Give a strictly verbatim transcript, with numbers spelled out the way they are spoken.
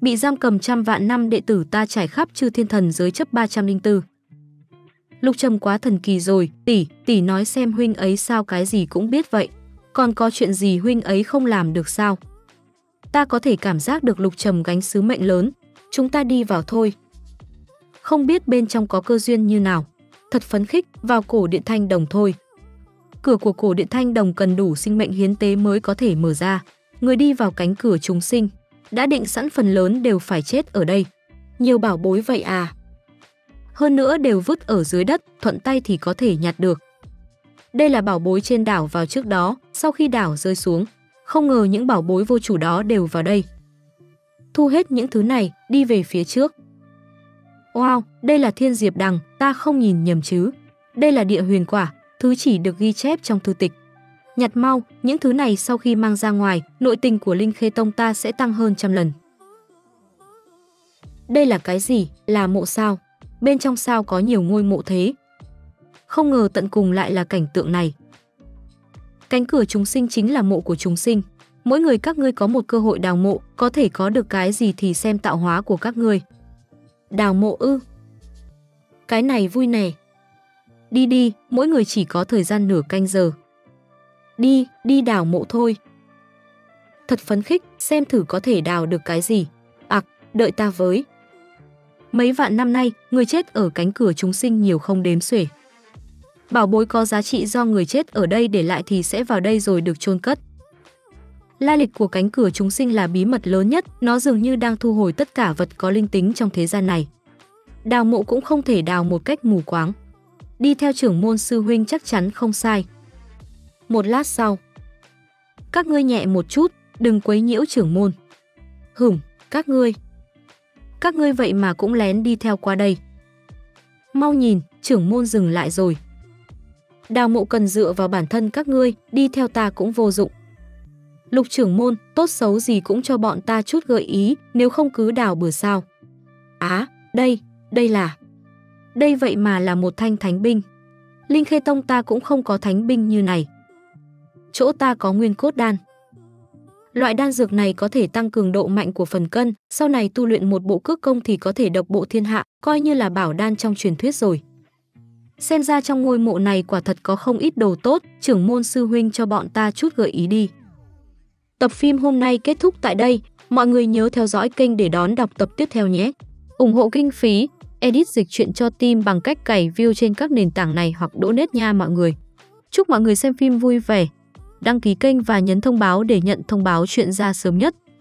bị giam cầm trăm vạn năm đệ tử ta trải khắp chư thiên thần giới chấp ba trăm linh bốn. Lục Trầm quá thần kỳ rồi, tỷ, tỷ nói xem huynh ấy sao cái gì cũng biết vậy. Còn có chuyện gì huynh ấy không làm được sao? Ta có thể cảm giác được Lục Trầm gánh sứ mệnh lớn. Chúng ta đi vào thôi. Không biết bên trong có cơ duyên như nào. Thật phấn khích, vào cổ điện thanh đồng thôi. Cửa của cổ điện thanh đồng cần đủ sinh mệnh hiến tế mới có thể mở ra. Người đi vào cánh cửa chúng sinh, đã định sẵn phần lớn đều phải chết ở đây. Nhiều bảo bối vậy à? Hơn nữa đều vứt ở dưới đất, thuận tay thì có thể nhặt được. Đây là bảo bối trên đảo vào trước đó, sau khi đảo rơi xuống. Không ngờ những bảo bối vô chủ đó đều vào đây. Thu hết những thứ này, đi về phía trước. Wow, đây là thiên diệp đằng, ta không nhìn nhầm chứ. Đây là địa huyền quả, thứ chỉ được ghi chép trong thư tịch. Nhặt mau, những thứ này sau khi mang ra ngoài, nội tình của Linh Khê Tông ta sẽ tăng hơn trăm lần. Đây là cái gì? Là mộ sao? Bên trong sao có nhiều ngôi mộ thế? Không ngờ tận cùng lại là cảnh tượng này. Cánh cửa chúng sinh chính là mộ của chúng sinh. Mỗi người các ngươi có một cơ hội đào mộ, có thể có được cái gì thì xem tạo hóa của các ngươi. Đào mộ ư? Cái này vui nè. Đi đi, mỗi người chỉ có thời gian nửa canh giờ. Đi, đi đào mộ thôi. Thật phấn khích, xem thử có thể đào được cái gì. Ặc, à, đợi ta với. Mấy vạn năm nay, người chết ở cánh cửa chúng sinh nhiều không đếm xuể. Bảo bối có giá trị do người chết ở đây để lại thì sẽ vào đây rồi được chôn cất. Lai lịch của cánh cửa chúng sinh là bí mật lớn nhất, nó dường như đang thu hồi tất cả vật có linh tính trong thế gian này. Đào mộ cũng không thể đào một cách mù quáng. Đi theo trưởng môn sư huynh chắc chắn không sai. Một lát sau, các ngươi nhẹ một chút, đừng quấy nhiễu trưởng môn. Hửm, các ngươi. Các ngươi vậy mà cũng lén đi theo qua đây. Mau nhìn, trưởng môn dừng lại rồi. Đào mộ cần dựa vào bản thân các ngươi, đi theo ta cũng vô dụng. Lục trưởng môn, tốt xấu gì cũng cho bọn ta chút gợi ý, nếu không cứ đào bừa sao. Á, à, đây, đây là... Đây vậy mà là một thanh thánh binh. Linh Khê Tông ta cũng không có thánh binh như này. Chỗ ta có nguyên cốt đan. Loại đan dược này có thể tăng cường độ mạnh của phần cân, sau này tu luyện một bộ cước công thì có thể độc bộ thiên hạ, coi như là bảo đan trong truyền thuyết rồi. Xem ra trong ngôi mộ này quả thật có không ít đồ tốt, trưởng môn sư huynh cho bọn ta chút gợi ý đi. Tập phim hôm nay kết thúc tại đây, mọi người nhớ theo dõi kênh để đón đọc tập tiếp theo nhé. Ủng hộ kinh phí, edit dịch truyện cho team bằng cách cày view trên các nền tảng này hoặc donate nha mọi người. Chúc mọi người xem phim vui vẻ, đăng ký kênh và nhấn thông báo để nhận thông báo chuyện ra sớm nhất.